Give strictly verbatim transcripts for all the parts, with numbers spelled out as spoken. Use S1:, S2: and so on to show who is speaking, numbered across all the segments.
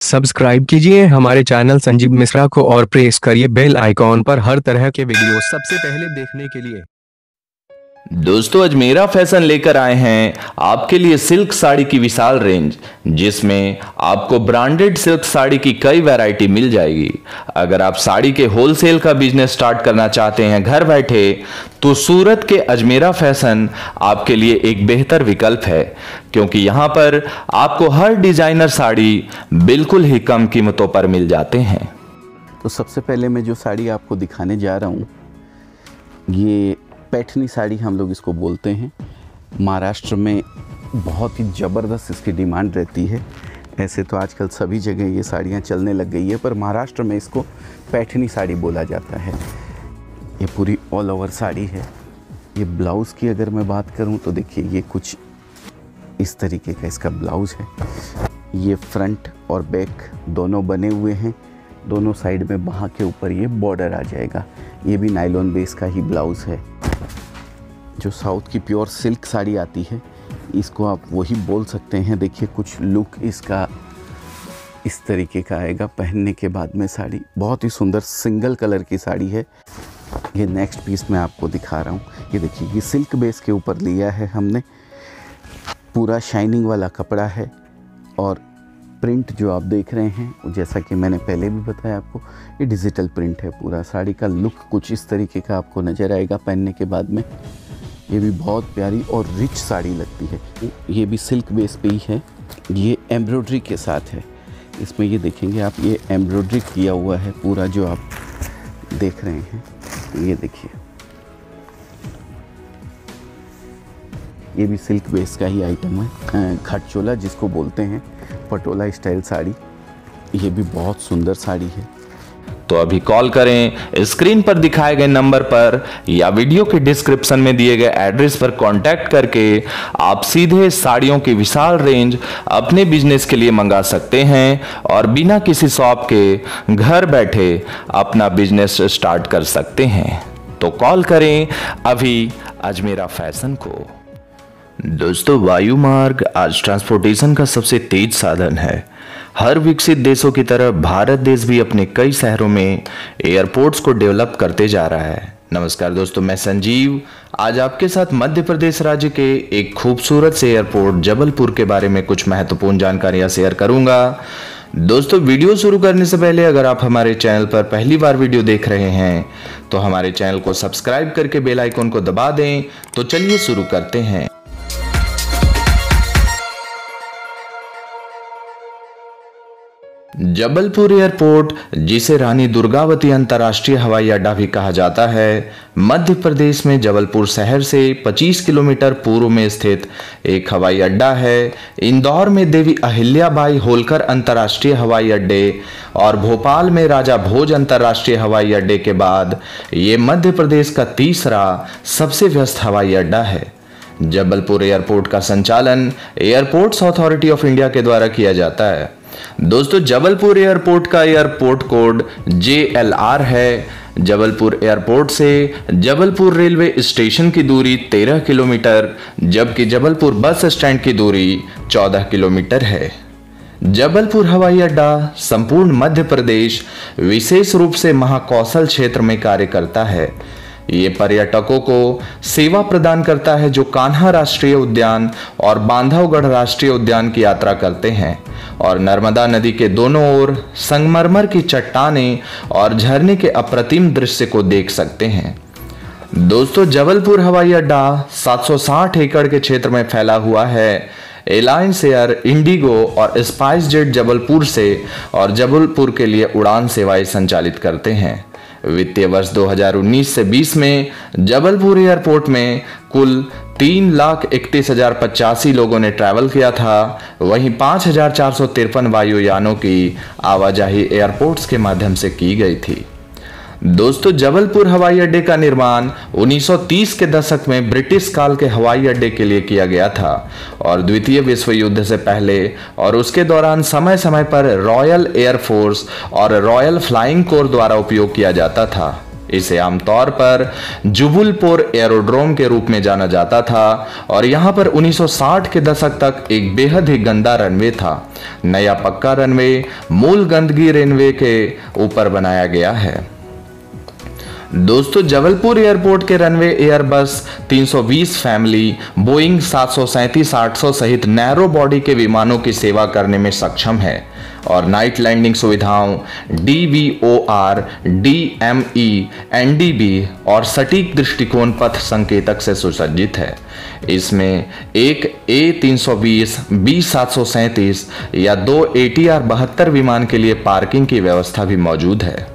S1: Subscribe कीजिए हमारे channel Sanjeev Mishra को और प्रेस करिए बेल आइकॉन पर हर तरह के वीडियो सबसे पहले देखने के लिए।
S2: दोस्तों अजमेरा फैशन लेकर आए हैं आपके लिए सिल्क साड़ी की विशाल रेंज, जिसमें आपको ब्रांडेड सिल्क साड़ी की कई वैरायटी मिल जाएगी। अगर आप साड़ी के होलसेल का बिजनेस स्टार्ट करना चाहते हैं घर बैठे, तो सूरत के अजमेरा फैशन आपके लिए एक बेहतर विकल्प है, क्योंकि यहां पर आपको हर डिजाइनर साड़ी बिल्कुल ही कम कीमतों पर मिल जाते हैं।
S3: तो सबसे पहले मैं जो साड़ी आपको दिखाने जा रहा हूँ, ये पैठनी साड़ी हम लोग इसको बोलते हैं। महाराष्ट्र में बहुत ही ज़बरदस्त इसकी डिमांड रहती है। ऐसे तो आजकल सभी जगह ये साड़ियाँ चलने लग गई है, पर महाराष्ट्र में इसको पैठनी साड़ी बोला जाता है। ये पूरी ऑल ओवर साड़ी है। ये ब्लाउज़ की अगर मैं बात करूँ तो देखिए, ये कुछ इस तरीके का इसका ब्लाउज़ है। ये फ्रंट और बैक दोनों बने हुए हैं। दोनों साइड में बाहाँ के ऊपर ये बॉर्डर आ जाएगा। ये भी नायलॉन बेस का ही ब्लाउज़ है। जो साउथ की प्योर सिल्क साड़ी आती है, इसको आप वही बोल सकते हैं। देखिए, कुछ लुक इसका इस तरीके का आएगा पहनने के बाद में। साड़ी बहुत ही सुंदर सिंगल कलर की साड़ी है। ये नेक्स्ट पीस मैं आपको दिखा रहा हूँ। ये देखिए, ये सिल्क बेस के ऊपर लिया है हमने। पूरा शाइनिंग वाला कपड़ा है और प्रिंट जो आप देख रहे हैं, जैसा कि मैंने पहले भी बताया आपको, ये डिजिटल प्रिंट है। पूरा साड़ी का लुक कुछ इस तरीके का आपको नज़र आएगा पहनने के बाद में। ये भी बहुत प्यारी और रिच साड़ी लगती है। ये भी सिल्क बेस पे ही है। ये एम्ब्रॉयडरी के साथ है। इसमें ये देखेंगे आप, ये एम्ब्रॉयडरी किया हुआ है पूरा, जो आप देख रहे हैं। ये देखिए, ये भी सिल्क बेस का ही आइटम है। खटचोला जिसको बोलते हैं, पटोला स्टाइल साड़ी। ये भी बहुत सुंदर साड़ी है।
S2: तो अभी कॉल करें स्क्रीन पर दिखाए गए नंबर पर या वीडियो के डिस्क्रिप्शन में दिए गए एड्रेस पर कांटेक्ट करके आप सीधे साड़ियों की विशाल रेंज अपने बिजनेस के लिए मंगा सकते हैं और बिना किसी शॉप के घर बैठे अपना बिजनेस स्टार्ट कर सकते हैं। तो कॉल करें अभी अजमेरा फैशन को। दोस्तों, वायु मार्ग आज ट्रांसपोर्टेशन का सबसे तेज साधन है। हर विकसित देशों की तरह भारत देश भी अपने कई शहरों में एयरपोर्ट्स को डेवलप करते जा रहा है। नमस्कार दोस्तों, मैं संजीव आज आपके साथ मध्य प्रदेश राज्य के एक खूबसूरत से एयरपोर्ट जबलपुर के बारे में कुछ महत्वपूर्ण जानकारियां शेयर करूंगा। दोस्तों, वीडियो शुरू करने से पहले अगर आप हमारे चैनल पर पहली बार वीडियो देख रहे हैं तो हमारे चैनल को सब्सक्राइब करके बेल आइकन को दबा दें। तो चलिए शुरू करते हैं। जबलपुर एयरपोर्ट, जिसे रानी दुर्गावती अंतर्राष्ट्रीय हवाई अड्डा भी कहा जाता है, मध्य प्रदेश में जबलपुर शहर से पच्चीस किलोमीटर पूर्व में स्थित एक हवाई अड्डा है। इंदौर में देवी अहिल्याबाई होलकर अंतर्राष्ट्रीय हवाई अड्डे और भोपाल में राजा भोज अंतर्राष्ट्रीय हवाई अड्डे के बाद ये मध्य प्रदेश का तीसरा सबसे व्यस्त हवाई अड्डा है। जबलपुर एयरपोर्ट का संचालन एयरपोर्ट्स अथॉरिटी ऑफ इंडिया के द्वारा किया जाता है। दोस्तों, जबलपुर एयरपोर्ट का airport code J L R है। जबलपुर एयरपोर्ट से जबलपुर रेलवे स्टेशन की दूरी तेरह किलोमीटर, जबकि जबलपुर बस स्टैंड की दूरी चौदह किलोमीटर है। जबलपुर हवाई अड्डा संपूर्ण मध्य प्रदेश, विशेष रूप से महाकौशल क्षेत्र में कार्य करता है। ये पर्यटकों को सेवा प्रदान करता है जो कान्हा राष्ट्रीय उद्यान और बांधवगढ़ राष्ट्रीय उद्यान की यात्रा करते हैं और नर्मदा नदी के दोनों ओर संगमरमर की चट्टानें और झरने के अप्रतिम दृश्य को देख सकते हैं। दोस्तों, जबलपुर हवाई अड्डा सात सौ साठ एकड़ के क्षेत्र में फैला हुआ है। एलायंस एयर, इंडिगो और स्पाइस जेट जबलपुर से और जबलपुर के लिए उड़ान सेवाएं संचालित करते हैं। वित्तीय वर्ष दो हज़ार उन्नीस से बीस में जबलपुर एयरपोर्ट में कुल तीन लाख इकतीस हजार पचासी लोगों ने ट्रैवल किया था। वहीं पाँच हजार चार सौ तिरपन वायुयानों की आवाजाही एयरपोर्ट्स के माध्यम से की गई थी। दोस्तों, जबलपुर हवाई अड्डे का निर्माण उन्नीस सौ तीस के दशक में ब्रिटिश काल के हवाई अड्डे के लिए किया गया था और द्वितीय विश्व युद्ध से पहले और उसके दौरान समय समय पर रॉयल एयर फोर्स और रॉयल फ्लाइंग कोर द्वारा उपयोग किया जाता था। इसे आमतौर पर जुबलपुर एरोड्रोम के रूप में जाना जाता था और यहाँ पर उन्नीस सौ साठ के दशक तक एक बेहद ही गंदा रनवे था। नया पक्का रनवे मूल गंदगी रनवे के ऊपर बनाया गया है। दोस्तों, जबलपुर एयरपोर्ट के रनवे एयरबस तीन सौ बीस फैमिली, बोइंग सात सौ सैंतीस आठ सौ सहित नैरो बॉडी के विमानों की सेवा करने में सक्षम है और नाइट लैंडिंग सुविधाओं D V O R, D M E, N D B और सटीक दृष्टिकोण पथ संकेतक से सुसज्जित है। इसमें एक ए तीन सौ बीस, बी सात सौ सैंतीस या दो ए टी आर बहत्तर विमान के लिए पार्किंग की व्यवस्था भी मौजूद है।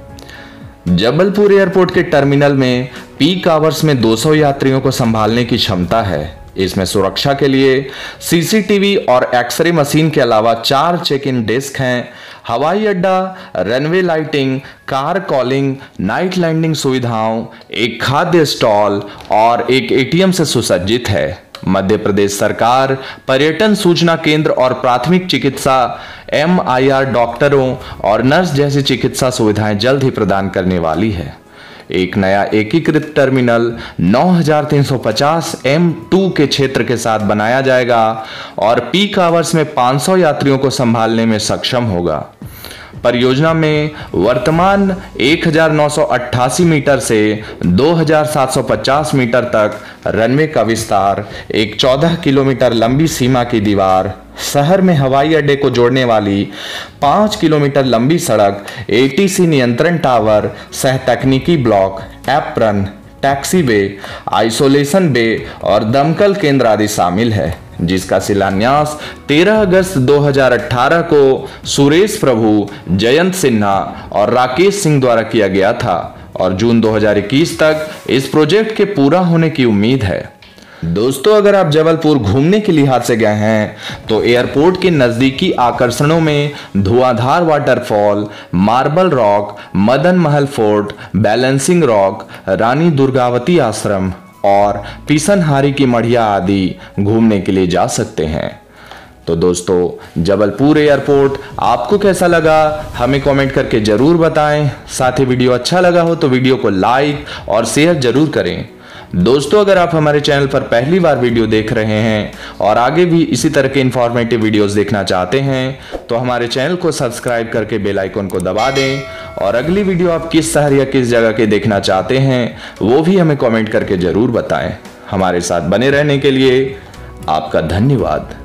S2: जबलपुर एयरपोर्ट के टर्मिनल में पीक आवर्स में दो सौ यात्रियों को संभालने की क्षमता है। इसमें सुरक्षा के लिए सी सी टी वी और एक्सरे मशीन के अलावा चार चेक इन डेस्क हैं। हवाई अड्डा, runway lighting, car calling, night landing सुविधाओं, एक खाद्य स्टॉल और एक ए टी एम से सुसज्जित है। मध्य प्रदेश सरकार पर्यटन सूचना केंद्र और प्राथमिक चिकित्सा एम आई आर डॉक्टरों और नर्स जैसी चिकित्सा सुविधाएं जल्द ही प्रदान करने वाली है। एक नया एकीकृत टर्मिनल नौ हज़ार तीन सौ पचास एम टू के क्षेत्र के साथ बनाया जाएगा और पीक आवर्स में पाँच सौ यात्रियों को संभालने में सक्षम होगा। परियोजना में वर्तमान एक हज़ार नौ सौ अट्ठासी मीटर से दो हज़ार सात सौ पचास मीटर तक रनवे का विस्तार, एक चौदह किलोमीटर लंबी सीमा की दीवार, शहर में हवाई अड्डे को जोड़ने वाली पाँच किलोमीटर लंबी सड़क, ए टी सी नियंत्रण टावर, सह तकनीकी block, apron, taxi bay, isolation bay और दमकल केंद्र आदि शामिल है, जिसका शिलान्यास तेरह अगस्त दो हज़ार अठारह को सुरेश प्रभु, जयंत सिन्हा और राकेश सिंह द्वारा किया गया था और जून दो हज़ार इक्कीस तक इस प्रोजेक्ट के पूरा होने की उम्मीद है। दोस्तों, अगर आप जबलपुर घूमने के लिहाज से गए हैं तो एयरपोर्ट के नजदीकी आकर्षणों में धुआंधार waterfall, marble rock, Madan Mahal fort, balancing rock, Rani Durgavati आश्रम और पिसनहारी की मढ़िया आदि घूमने के लिए जा सकते हैं। तो दोस्तों, जबलपुर एयरपोर्ट आपको कैसा लगा हमें कमेंट करके जरूर बताएं। साथ ही वीडियो अच्छा लगा हो तो वीडियो को लाइक और शेयर जरूर करें। दोस्तों, अगर आप हमारे चैनल पर पहली बार वीडियो देख रहे हैं और आगे भी इसी तरह के इंफॉर्मेटिव वीडियोस देखना चाहते हैं तो हमारे चैनल को सब्सक्राइब करके बेल आइकन को दबा दें और अगली वीडियो आप किस शहर या किस जगह के देखना चाहते हैं वो भी हमें कमेंट करके जरूर बताएं। हमारे साथ बने रहने के लिए आपका धन्यवाद।